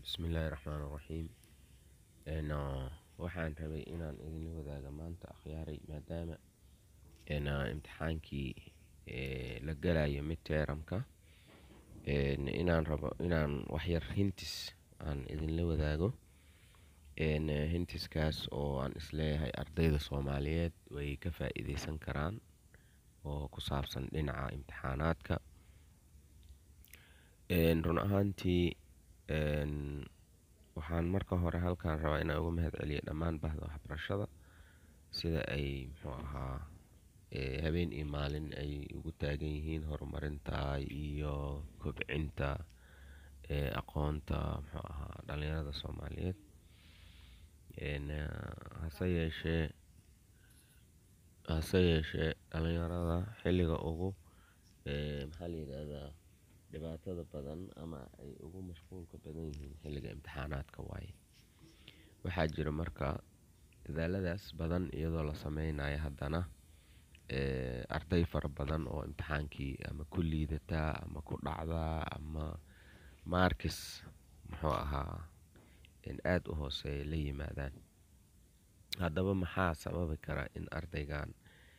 Bismillahirrahmanirrahiim. Waxaan rabay inaan idinla wadaago maanta akhyaaray maadaama imtixaankii la galayo midtermka inaan rabo inaan waxyar hintis aan idinla wadaago hintiskaas oo aan isleeyahay ardayda Soomaaliyeed way ka faa'iideysan karaan oo ku saabsan dhinaca imtixaanaadka. Run ahaantii waxaan marka hore halkaan rabaa inaan uga mahadceliyo dhammaan bahda waxbarashada sida ay habeen iyo maalin ay ugu taagan yihiin horumarinta iyo kobcinta aqoonta dhalinyarada Soomaaliyeed. Hase yeeshee dhalinyarada xilliga ugu dhibaatada badan ama ay ugu mashquulka badan yihiin xilliga imtixaanaadka waaye. Waxaa jira marka dadaaladaas badan iyadoo la sameynayo haddana arday fara badan oo imtixaankii ama ku liidata ama ku dhacda ama markis aad u hooseeya la yimaadaan. Haddaba maxaa sababi kara in ardaygan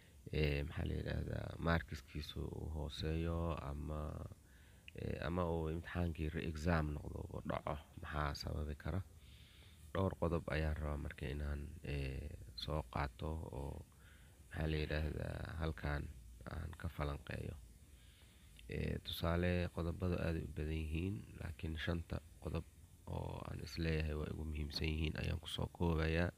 markiskiisu uu hooseeyo ama uu imtixaankii re-exam noqdo oo dhaco? Maxaa sababi kara? Dhowr qodob ayaan rabaa marka inaan soo qaato oo halkaan aan ka falanqeeyo. Tusaale qodobada aad u badan yihiin laakiin 5 qodob oo aan isleeyahay waa ugu muhiimsan yihiin ayaan kusoo koobayaa.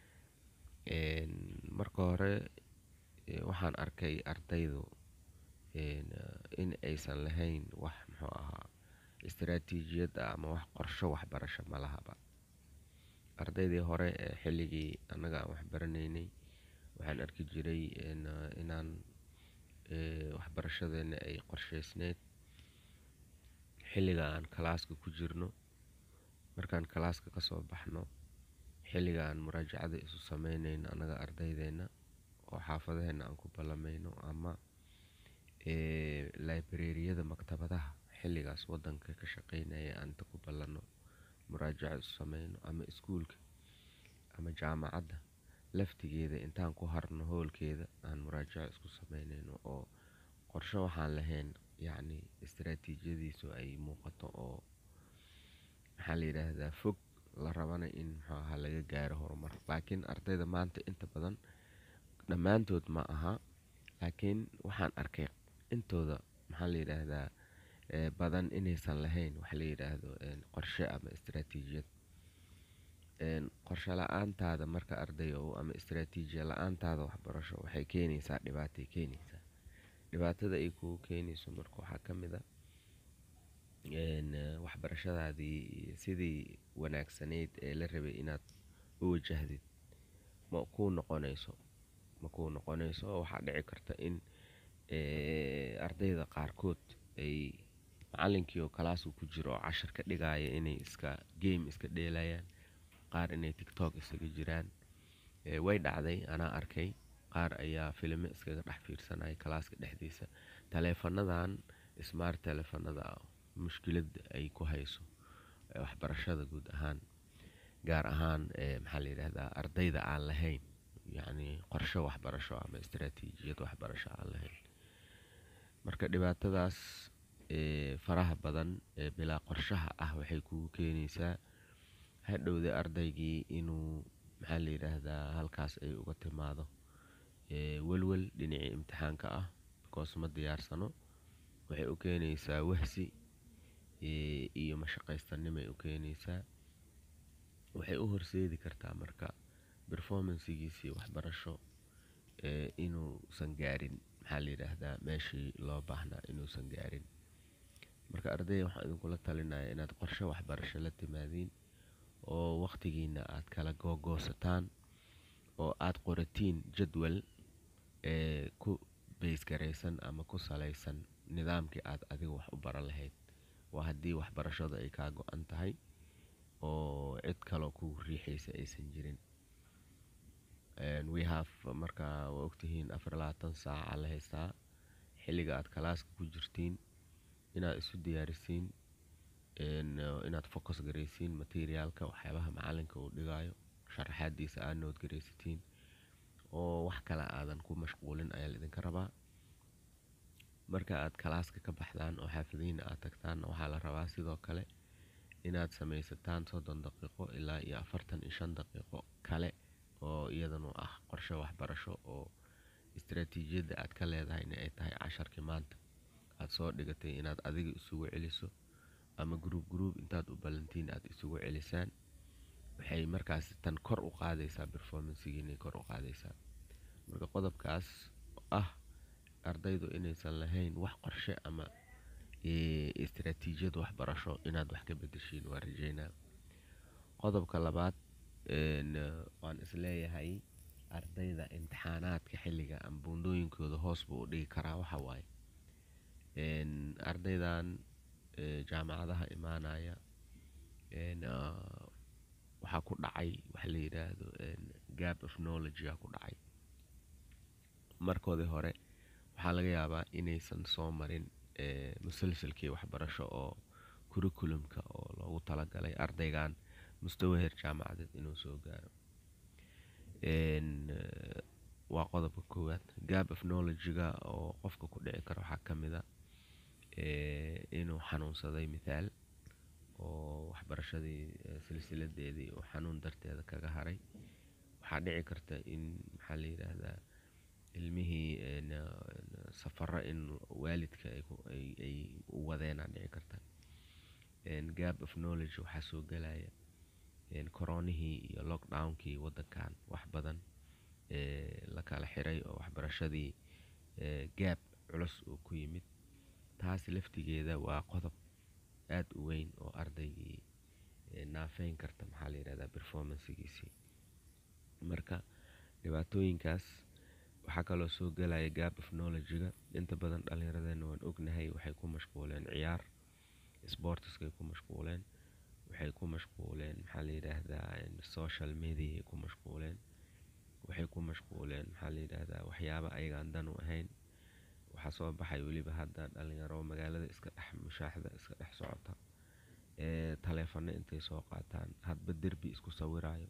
Marka hore waxaan arkay ardaydu in aysan lahayn wax istiraatiijiyad ama wax qorshe waxbarasho ma lahaba. Ardaydii hore xilligii annaga aan waxbaranaynay waxaan arki jiray inaan waxbarashadeena ay qorsheysneed xilliga aan kalaaska ku jirno, markaan kalaaska ka soo baxno, xilliga aan muraajacada isu sameynayno annaga ardaydeena oo xaafadaheena aan ku ballamayno ama library-yada maktabadaha xilligaas waddanka ka shaqeynaya aan inta ku ballanno muraajaco isu sameyno, ama iskuulka ama jaamacadda laftigeeda intaan ku harno hoolkeeda aan muraajaco isku sameynayno oo qorshe waxaan lahayn istiraatiijiyadiisu ay muuqato oo fog la rabana in laga gaaro horumar. Laakiin ardayda maanta inta badan dhammaantood ma aha, laakiin waxaan arkay intooda badan inaysan lahayn wax la yiraahdo qorshe ama istiraatiijiyad. Qorshe la'aantaada marka arday ama istiraatiijiya la'aantaada waxbarasho waxay keenaysaa dhibaatay keenaysaa. Dhibaatada ay kugu keenayso marka waxaa ka mid ah waxbarashadaadii sidii wanaagsaneyd ee la rabay inaad u wajahdid ma kuu noqonayso. Waxaa dhici karta in ardayda qaarkood ay macallinkii oo kalaaska ku jiro oo cashar ka dhigaya inay game iska dheelayaan, qaar inay TikTok isaga jiraan. Way dhacday, anaa arkay qaar ayaa filimo iskaga dhex fiirsanaya kalaaska dhexdiisa. Taleefanadan smart taleefanada mushkilad ay ku hayso waxbarashada guud ahaan, gaar ahaan ardayda aan lahayn qorshe waxbarasho ama istiraatiijiyad waxbarasho aan lahayn. Marka dhibaatadaas faraha badan ee bilaa qorshaha ah waxay kugu keenaysaa hadhowda ardaygii inuu halkaas ay uga timaado walwal dhinacii imtixaanka ah because ma diyaarsano. Waxay u keenaysaa wahsi iyo mashaqaystanimay u keenaysaa. Waxay u horseedi kartaa marka performance-giisii waxbarasho inuusan gaarin meeshii loo baahnaa inuusan gaarin. Marka ardayda waxaan idinkula talinayaa inaad qorshe waxbarasho la timaadiin oo waqtigiina aad kala googoosataan oo aad qoratiin jadwal ku beysgaraysan ama ku salaysan nidaamkii aad adiga wax u baran lahayd. Waa haddii waxbarashada ay kaa go'an tahay oo cid kaloo kugu riixaysa aysan jirin. Marka waa ogtihiin 24 saac la haystaa xilliga aad kalaaska ku jirtiin inaad isu diyaarisiin inaad focus garaysiin materialka waxyaabaha macalinka uu dhigayo sharaxaadiisa aad nood garaysatiin oo wax kale aadan ku mashquulin ayaa idinka rabaa. marka aad kalaaska ka baxdaan oo xaafadihiina aad tagtaan waxaa la rabaa sidoo kale inaad samaysataan 30 daqiiqo ilaa iyo 45 daqiiqo kale oo iyadana ah qorshe waxbarasho oo istiraatiijiyadda aad ka leedahayna ay tahay casharkii maanta aad soo dhigatay inaad adiga isugu celiso ama group intaad u ballantiin aad isugu celisaan. waxay markaas tan kor u qaadaysaa performance-giina kor u qaadaysaa. marka qodobkaas ah ardaydu inaysan lahayn wax qorshe ama istiraatiijiyad waxbarasho inaad wax ka bedeshiin waa rajaynaa. qodobka labaad waan isleeyahay ardayda imtixaanaadka xilliga ama buundooyinkooda hoos buu u dhigi karaa waxa waaye ardaydan jaamacadaha imaanaya waxaa ku dhacay waxa la yidhaahdo gap of knowledge ku dhacay. markoodii hore waxaa laga yaabaa inaysan soo marin musalsalkii waxbarasho oo curriculumka oo loogu talagalay ardaygan mustawa heer jaamacadeed inuu soo gaaro. waa qodobka koowaad. gap of knowledge-ga oo qofka ku dhici karo waxaa ka mid ah inuu xanuunsaday mithaal oo waxbarashadii silsiladeedii oo xanuun darteeda kaga haray. waxaa dhici karta in maxaa la yidhaahdaa ilmihii safara in waalidka ay u wadeenaa dhici karta. gap of knowledge waxaa soo gelaya koronihii iyo lockdownkii wadankan wax badan la kala xiray oo waxbarashadii gap culus uu ku yimid. taas laftigeeda waa qodob aad u weyn oo ardaygii naafeyn karta maxaa la yidhahdaa performance-giisii. marka dhibaatooyinkaas waxaa kaloo soo gelaya gap of knowledge-ga. inta badan dhallinyaradeenna waan ognahay waxay ku mashquuleen ciyaar sportskay ku mashquuleen, waxay ku mashquuleen maxaa la yidhaahdaa social media ku mashquuleen, waxay ku mashquuleen maxaa la yidhaahdaa waxyaaba ayagaan dan u ahayn. waxaa soo baxay weliba hadda dhalinyaro magaalada iska dhex mushaaxda iska dhex socota taleefano intay soo qaataan hadba derbi isku sawirayo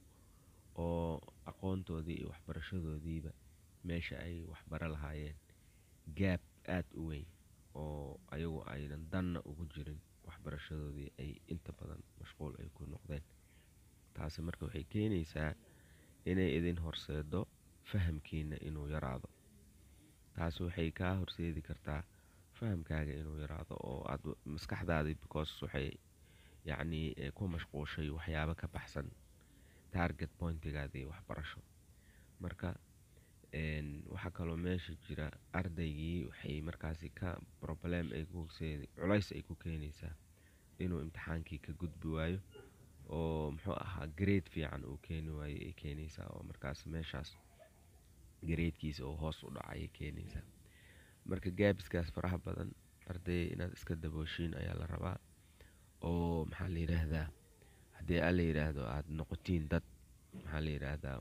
oo aqoontoodii iyo waxbarashadoodiiba meesha ay waxbaro lahaayeen gaab aad u weyn oo ayagu aynan danna ugu jirin waxbarashadoodii ay inta badan mashquul ay ku noqdeen. taasi marka waxay keenaysaa inay idin horseedo fahamkiina inuu yaraado. taasi waxay kaa horseedi kartaa fahamkaaga inuu yaraado oo aad maskaxdaadii because waxay yacni ku mashquushay waxyaabo ka baxsan target pointigaadii waxbarasho. marka waxaa kaloo meesha jira ardaygii waxay markaasi ka problem ay culays ay ku keenaysaa inuu imtixaankii ka gudbi waayo oo muxuu ahaa grade fiican uu keeni waayo ay keenaysaa oo markaas meeshaas gradekiisa oo hoos u dhacay keenaysaa. marka gaabskaas faraha badan arday inaad iska dabooshiin ayaa la rabaa oo maxaa la yidhaahdaa haddii la yidhaahdo aad noqotiin dad maxaa la yidhaahdaa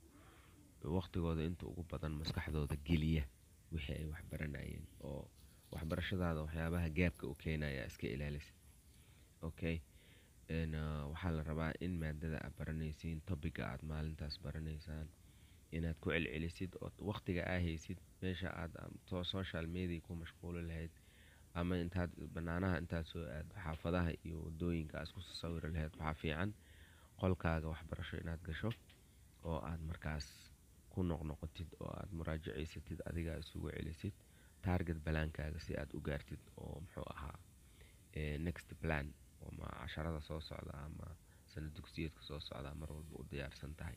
waqtigooda inta ugu badan maskaxdooda geliya wixii ay waxbaranayeen oo waxbarashadaada waxyaabaha gaabka u keenaya iska ilaalisa. okay waxaa la rabaa in maadada aad baranaysiin topiga aad maalintaas baranaysaan inaad ku celcelisid oo waqtiga aad haysid meesha aad social media ku mashquuli lahayd ama intaad banaanaha intaad soo aad xaafadaha iyo wadooyinka aad ku sawir lahayd waxaa fiican qolkaaga waxbarasho inaad gasho oo aad markaas ku noqnoqotid oo aad muraajacaysatid adiga isugu celisid target balaankaaga si aad u gaartid oo muxuu ahaa next plan oo ma casharada soo socda ama sanad dugsiyeedka soo socda mar walba u diyaarsan tahay.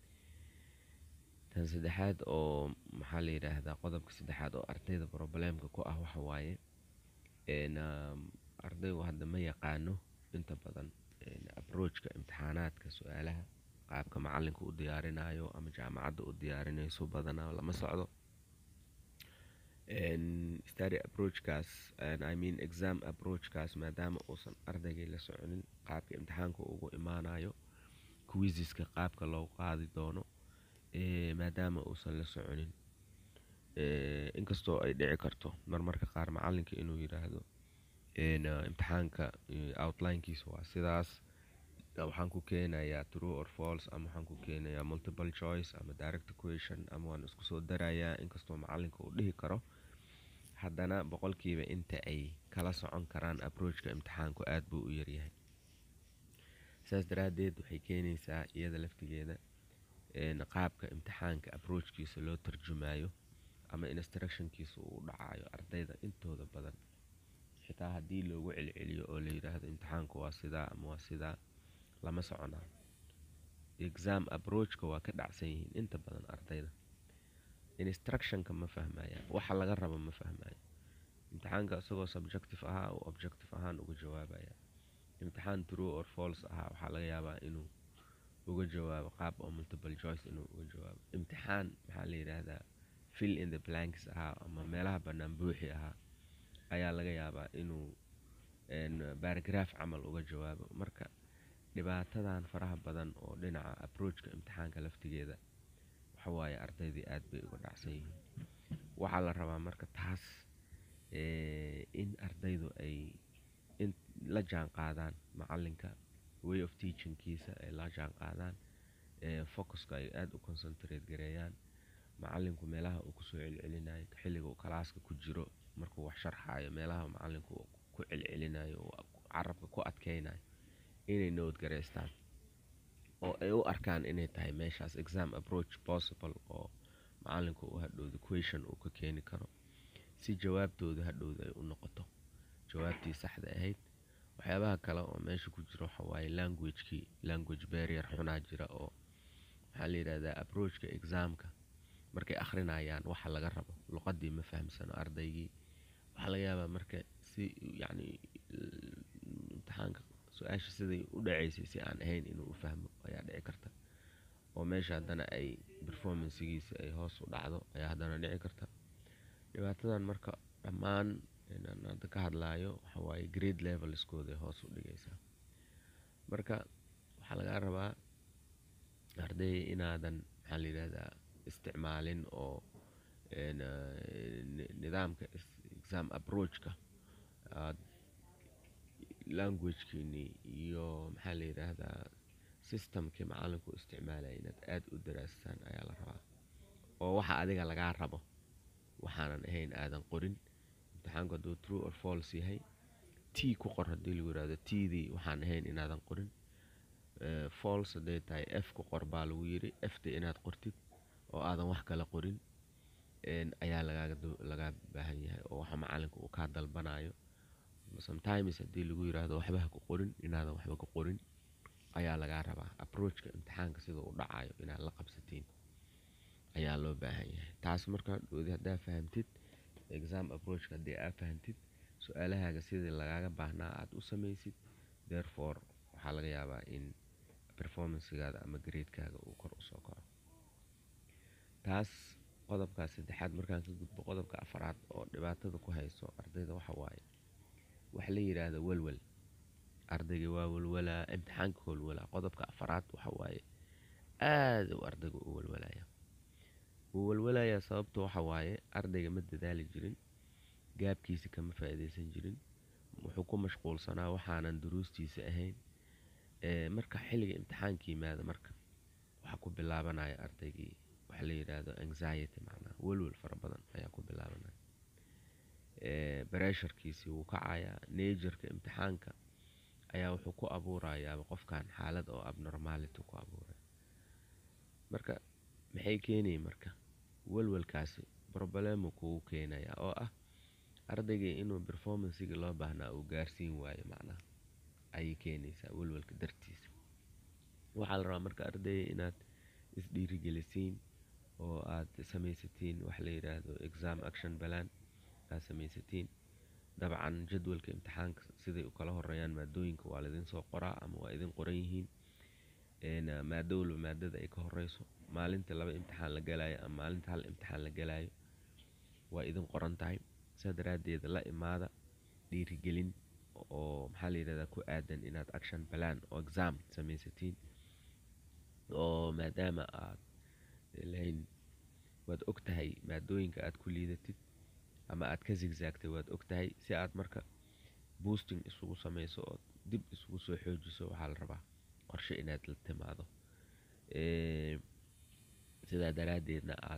tan saddexaad oo maxaa la yidhaahdaa qodobka saddexaad oo ardayda problemka ku ah waxa waaye ardaygu hadda ma yaqaano inta badan approachka imtixaanaadka su-aalaha qaabka macalinka u diyaarinayo ama jaamacadda u diyaarinayso badanaa lama socdo. study approachkaas I mean exam approachkaas maadaama uusan ardaygii la soconin qaabka imtixaanka ugu imaanayo quiziska qaabka loo qaadi doono maadaama uusan la soconin inkastoo ay dhici karto marmarka qaar macalinka inuu yiraahdo imtixaanka outlinekiisa waa sidaas. waxaan ku keenayaa true or false, ama waxaan ku keenayaa multiple choice ama direct question, ama waan isku soo darayaa. inkastoo macalinka uu dhihi karo, haddana boqolkiiba inta ay kala socon karaan approachka imtixaanku aad buu u yaryahay. saas daraadeed waxay keenaysaa iyada laftigeeda qaabka imtixaanka approachkiisa loo tarjumayo ama instructionkiisa uu dhacayo ardayda intooda badan, xitaa haddii loogu celceliyo oo la yidhaahdo imtixaanku waa sidaa ama waa sidaa, lama soconaa. exam approachka waa ka dhacsan yihiin inta badan ardayda. instructionka ma fahmaya, waxa laga rabo ma fahmaya. imtixaanka isagoo subjective ahaa uu objective ahaan uga jawaabaya. imtixaan true or false ahaa waxaa laga yaabaa inuu uga jawaabo qaab oo multiple choice inuu uga jawaabo. imtixaan maxaa la yidhaahdaa fill in the blanks ahaa ama meelaha bannaan buuxi ahaa ayaa laga yaabaa inuu paragraph camal uga jawaabo. marka dhibaatadan faraha badan oo dhinaca approachka imtixaanka laftigeeda waxawaaye ardaydii aad bay uga dhacsan yihiin. waxaa la rabaa marka taas in ardaydu ay la jaan qaadaan macalinka, way of teachingkiisa ay la jaan qaadaan, focuska ay aad u concentrate gareeyaan. macalinku meelaha uu kusoo celcelinayo xilliga uu kalaaska ku jiro, markuu wax sharxayo meelaha macalinku uu ku celcelinayo oo carabka ku adkeynayo inay note gareystaan oo ay u arkaan inay tahay meeshaas exam approach possible oo macalinku uu hadhowda question uu ka keeni karo, si jawaabtooda hadhowda ay u noqoto jawaabtii saxda ahayd. waxyaabaha kale oo meesha ku jira waxa waaye language barrier xunaa jira oo maxaa la yidhahdaa approachka examka markay akhrinayaan waxa laga rabo luqadii ma fahamsano ardaygii. waxaa laga yaabaa marka si yacni imtixaanka su-aasha siday u dhaceysay si aan ahayn inuu u fahmo ayaa dhici karta, oo meesha haddana ay performancegiisa ay hoos u dhacdo ayaa haddana dhici karta. dhibaatadan marka dhammaan inaan hadda ka hadlaayo waxa waaye grade levelskooda hoos u dhigaysaa. marka waxaa laga rabaa arday inaadan maxaa la yidhahdaa isticmaalin oo nidaamka exam approachka aad languagekiini iyo maxaa la yidhaahdaa systemkii macalinku isticmaalaya inaad aad u daraastaan ayaa la rabaa, oo waxa adiga lagaa rabo waxaanan ahayn aadan qorin. imtixaanku hadduu true or false yahay t ku qor haddii lagu yidhahdo tdii waxaan ahayn inaadan qorin. false hadday tahay f ku qor baa lagu yidhi, fta inaad qortid oo aadan wax kala qorin ayaa laga baahan yahay, oo waxa macalinku uu kaa dalbanayo. sometimes haddii lagu yidhaahdo waxba ha ku qorin, inaadan waxba ku qorin ayaa lagaa rabaa. approachka imtixaanka sida uu dhacayo inaad la qabsatiin ayaa loo baahan yahay. taas markaa dhoodi haddaa fahamtid exam approachka haddii aad fahamtid su-aalahaaga sidii lagaaga baahnaa aad u samaysid, therefore waxaa laga yaabaa in performancegaada ama gradekaaga uu kor usoo kaco. taas qodobkaas saddexaad markaan ka gudbo, qodobka afaraad oo dhibaatada ku hayso ardayda waxa waaye wax la yidhaahdo walwal. ardayga waa walwalaa, imtixaanka walwalaa. qodobka afaraad waxa waaye aad uu ardayga u walwalayaa. sababta waxa waaye ardayga ma dadaali jirin, gaabkiisa kama faa'iidaysan jirin, wuxuu ku mashquulsanaa waxaanan duruustiisa ahayn. marka xilliga imtixaanka yimaada marka waxaa ku bilaabanaya ardaygii waxa la yidhaahdo anxiety, macnaha walwal fara badan ayaa ku bilaabanaya. pressurekiisii wuu kacayaa. najerka imtixaanka ayaa wuxuu ku abuurayaa qofkan xaalad oo abnormality ku abuuraya. marka maxay keenayay marka walwalkaasi problemu kugu keenaya oo ah ardayga inuu performancega loo baahnaa uu gaarsiin waayo, macnaha ayay keenaysaa walwalka dartiisa. waxaa la rabaa marka ardayga inaad isdhiirigelisiin oo aad samaysatiin wax la yidhaahdo exam action plan aad samaysatiin. dabcan jadwalka imtixaanka siday u kala horeeyaan maadooyinka waa laidin soo qoraa ama waa idin qoran yihiin. maado walba maadada ay ka horeyso, maalinta 2 imtixaan la galayo ama maalinta 1 imtixaan la galayo waa idin qoran tahay. sidaa daraadeed la imaada dhiirigelin oo maxaa la yidhahdaa ku aadan inaad action plan oo exam samaysatiin. oo maadaama aad lahayn waad ogtahay maadooyinka aad ku liidatid ama aad ka zigzaagtay waad ogtahay, si aad marka boosting isugu samayso oo dib isugu soo xoojiso waxaa la rabaa qorshe inaad la timaado. sidaa daraaddeedna aad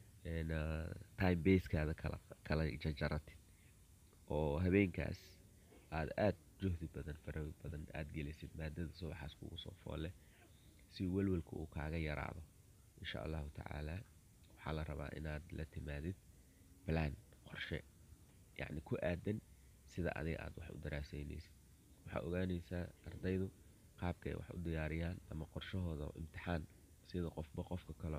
time basekaada kala jajaratid oo habeenkaas aad juhdi badan farawi badan aad gelisid maadada subaxaas kugu soo foole si welwelka uu kaaga yaraado. insha allahu tacaala waxaa la rabaa inaad la timaadid plan qorshe yacni ku aadan sida adiga aad wax u daraasaynaysid. waxaa ogaanaysaa ardaydu qaabka ay wax u diyaariyaan ama qorshahooda imtixaan sida qofba qofka kale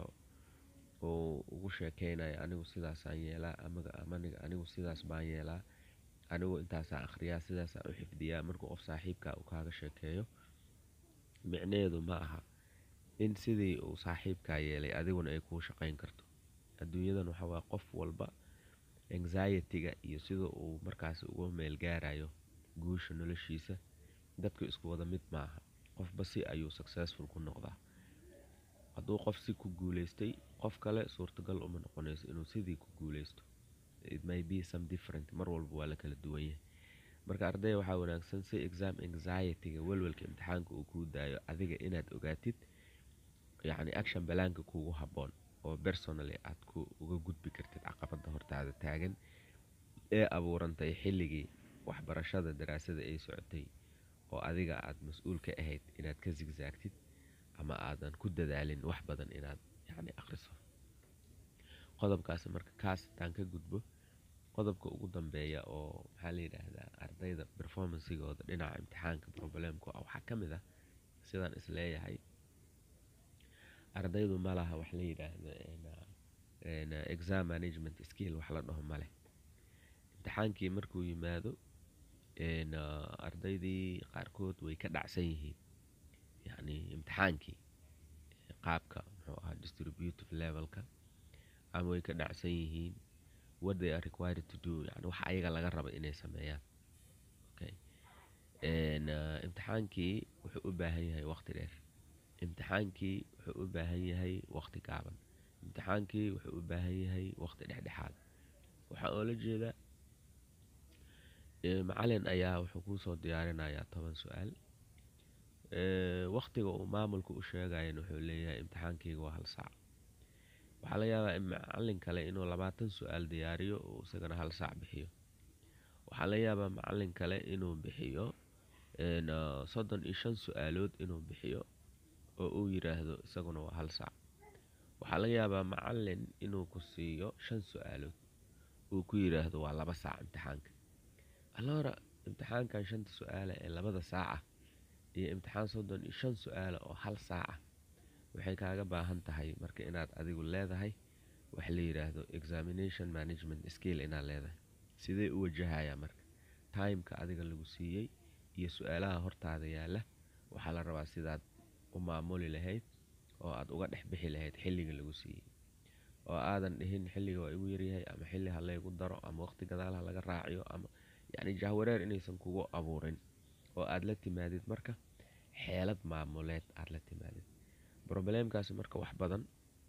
oo ugu sheekeynayo anigu sidaasaan yeelaa anigu sidaas baan yeelaa, anigu intaasaan akhriyaa, sidaasaan u xifdiyaa. markuu qof saaxiibkaa uu kaaga sheekeeyo micnaheedu ma aha in sidii uu saaxiibkaa yeelay adiguna ay kuu shaqayn karto. adduunyadan waxa waa qof walba anxiety-ga iyo sida uu markaas uga meel gaarayo guusha noloshiisa dadku isku wada mid maaha. qofba si ayuu successful ku noqdaa. hadduu qof si ku guuleystay qof kale suurtagal uma noqonayso inuu sidii ku guuleysto. it may be some different, mar walba waa la kala duwan yahay. marka ardayda waxaa wanaagsan si exam anxiety-ga welwelka imtixaanka uu kuu daayo adiga inaad ogaatid yacni action balaanka kuugu habboon oo personally aad uga gudbi kartid caqabada hortaada taagan ee abuurantay xilligii waxbarashada daraasada ay socotay oo adiga aad mas-uul ka ahayd inaad ka zigzaagtid ama aadan ku dadaalin wax badan inaad yacni akhriso. qodobkaas marka kaas haddaan ka gudbo qodobka ugu dambeeya oo maxaa la yidhaahdaa ardayda performancegooda dhinaca imtixaanka problemku waxaa ka mid ah sidaan isleeyahay ardaydu ma laha wax la yidhaahdo exam management skill wax la dhaho male. imtixaankii markuu yimaado ardaydii qaarkood way ka dhacsan yihiin yacni imtixaankii qaabka muxuu ahaa distributive levelka ama way ka dhacsan yihiin what they are required to do yani waxa ayaga laga rabo inay sameeyaan. okay imtixaankii wuxuu u baahan yahay waqti dheer, imtixaankii wuxuu u baahan yahay waqti gaaban, imtixaankii wuxuu u baahan yahay waqti dhexdhexaad. waxaa oo la jeeda macalin ayaa wuxuu kusoo diyaarinayaa 10 su-aal. waqtiga uu maamulka u sheegayan wuxuu leeyahay imtixaankeyga waa 1 saac. waxaa laga yaabaa in macalin kale inuu 20 su-aal diyaariyo oo isagana 1 saac bixiyo. waxaa laga yaabaa macalin kale inuu bixiyo 35 su-aalood inuu bixiyo oo uu yiraahdo isaguna waa 1 saac. waxaa laga yaabaa macalin inuu ku siiyo 5 su-aalood uu ku yiraahdo waa 2 saac imtixaanka. alora imtixaankan 5 su-aale ee 2 saaca iyo imtixaan 35 su-aale oo 1 saaca waxay kaaga baahan tahay marka inaad adigu leedahay wax la yiraahdo examination management skill inaad leedahay. sidee u wajahaya marka timeka adiga lagu siiyey iyo su-aalaha hortaada yaala waxaa la rabaa sidaad u maamuli lahayd oo aad uga dhex bixi lahayd xilliga lagu siiyey oo aadan dhihin xilliga waa igu yaryahay ama xilli ha laygu daro ama waqti gadaal ha laga raaciyo ama yacni jahwareer inaysan kugu abuurin oo aad la timaadid marka xeelad maamuleed aad la timaadid. problemkaasi marka wax badan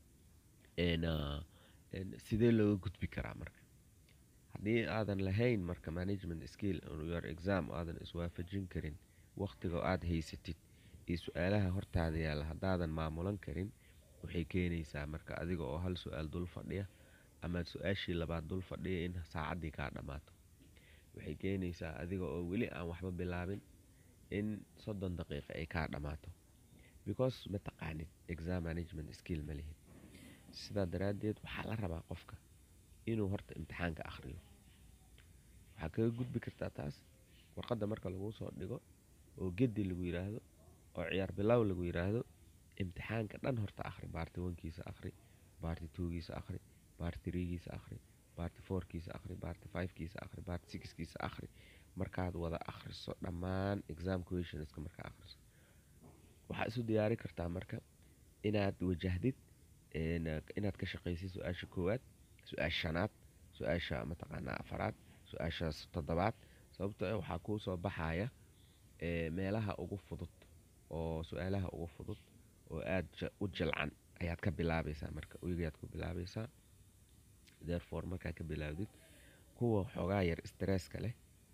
sidee looga gudbi karaa marka haddii aadan lahayn marka management skill your exam aadan iswaafajin karin waqtiga aad haysatid iyo su-aalaha hortaada yaala haddaadan maamulan karin waxay keenaysaa marka adiga oo 1 su-aal dul fadhiya ama su-aashii labaad dul fadhiya in saacaddii kaa dhammaato. waxay keenaysaa adiga oo weli aan waxba bilaabin in 30 daqiiqo ay kaa dhammaato because ma taqaanid exam management skill ma lihid. sidaa daraaddeed waxaa la rabaa qofka inuu horta imtixaanka akhriyo. waxaa kaga gudbi kartaa taas warqadda marka lagu soo dhigo oo gedi lagu yiraahdo oo ciyaar bilow lagu yiraahdo imtixaanka dhan horta akhri. baarti 1kiisa akhri, baarti 2kiisa akhri, baarti 3kiisa akhri, baarti 4kiisa akhri, baarti 5kiisa akhri, baarti 6kiisa akhri. markaad wada akhriso dhammaan exam questionska markaa akhriso waxaa isu diyaari kartaa marka inaad wajahdid inaad ka shaqaysid su-aasha 1aad, su-aasha 5aad, su-aasha mataqaanaa 4aad, su-aasha 7aad. sababtoo ah waxaa kuu soo baxaya meelaha ugu fudud oo su-aalaha ugu fudud oo aad u jilcan ayaad ka bilaabaysaa marka uyagaad ku bilaabaysaa. therefore markaa ka bilaawdid kuwa xoogaa yar stresska leh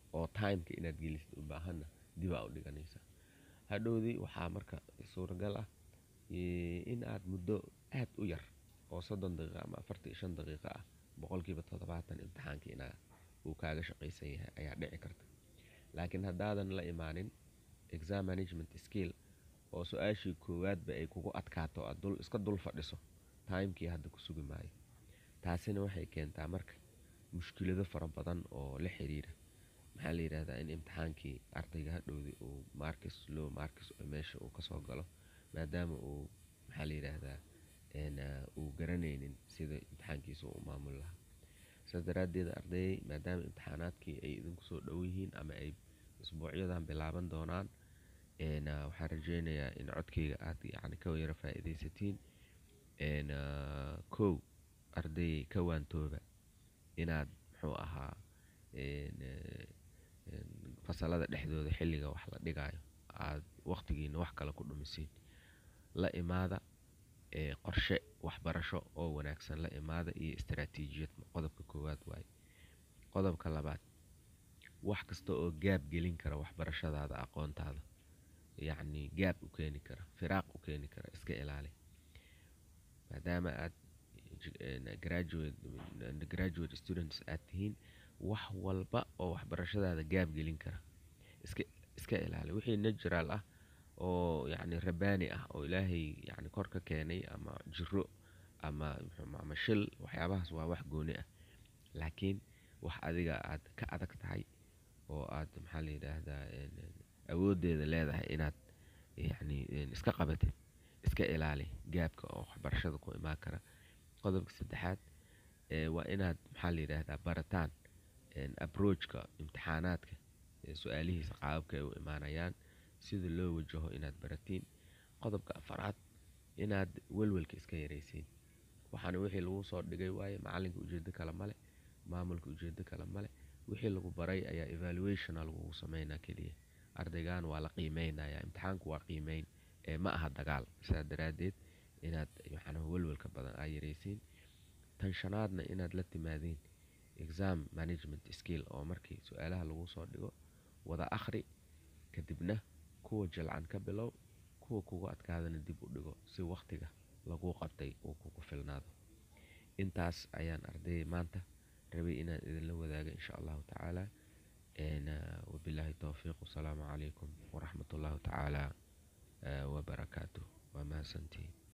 oo timeka inaad gelisid u baahana dib aa u dhiganaysaa. Hadhowdii waxaa marka suuragal ah in aad muddo aad u yar oo 30 daqiiqo ama 45 daqiiqo ah boqolkiiba 70 imtixaankii uu kaaga shaqaysan yahay ayaa dhici karta. laakiin haddaadan la imaanin exam management skill oo su-aashii koowaadba ay kugu adkaato aad iska dul fadhiso, timekii hadda ku sugi maayo. taasina waxay keentaa marka mushkilado fara badan oo la xiriira maxaa la yidhaahdaa in imtixaankii ardayga hadhowdii uu low markis meesha uu kasoo galo, maadaama uu maxaa la yidhaahdaa uu garanaynin sida imtixaankiisa u maamul lahaa. sidaas daraaddeed arday maadaama imtixaanaadkii ay idinku soo dhow yihiin ama ay usbuucyadan bilaaban doonaan, waxaan rajaynayaa in codkayga aad yani ka yara faa'iidaysatiin. kow arday ka waantooba inaad muxuu ahaa fasalada dhexdooda xilliga wax la dhigaayo aad waqtigiina wax kale ku dhumisiin. la imaada qorshe waxbarasho oo wanaagsan, la imaada iyo istaraatiijiyad. qodobka koowaad waaye. qodobka labaad, wax kasta oo gaab gelin kara waxbarashadaada, aqoontaada, yacni gaab u keeni kara, firaaq u keeni kara, iska ilaali. maadaama aad graduate students aad tihiin, wax walba oo waxbarashadaada gaab gelin kara iska ilaali. wixii natural ah oo yani rabaani ah oo ilaahay yani kor ka keenay ama jiro ama shil, waxyaabahaas waa wax gooni ah. laakiin wax adiga aad ka adag tahay oo aad maxaa la yidhaahdaa awoodeeda leedahay inaad yani iska qabatid, iska ilaali gaabka oo waxbarashada ku imaan kara. qodobka saddexaad waa inaad maxaa la yidhaahdaa barataan approachka imtixaanaadka, su-aalihiisa qaababka ay u imaanayaan, sida loo wajaho inaad baratiin. qodobka afaraad, inaad welwelka iska yaraysiin. waxaana wixii lagu soo dhigay waaye, macalinka ujeedo kale male, maamulka ujeedo kale male. wixii lagu baray ayaa evaluationa lagugu sameynaa keliya. ardaygan waa la qiimeynaya, imtixaanku waa qiimeyn ma aha dagaal. sidaa daraaddeed inaad welwelka badan aa yaraysiin. tan shanaadna inaad la timaadiin exam management skill oo markii su-aalaha lagu soo dhigo wada akhri, kadibna kuwa jalcan ka bilow, kuwa kugu adkaadana dib u dhigo si waqtiga lagu qabtay uu kugu filnaado. intaas ayaan arday maanta rabay inaan idinla wadaago insha allahu tacaala. wabilaahi towfiiq, wasalaamu calaykum waraxmatullaahi tacaala wabarakaatuh. waa mahadsantihiin.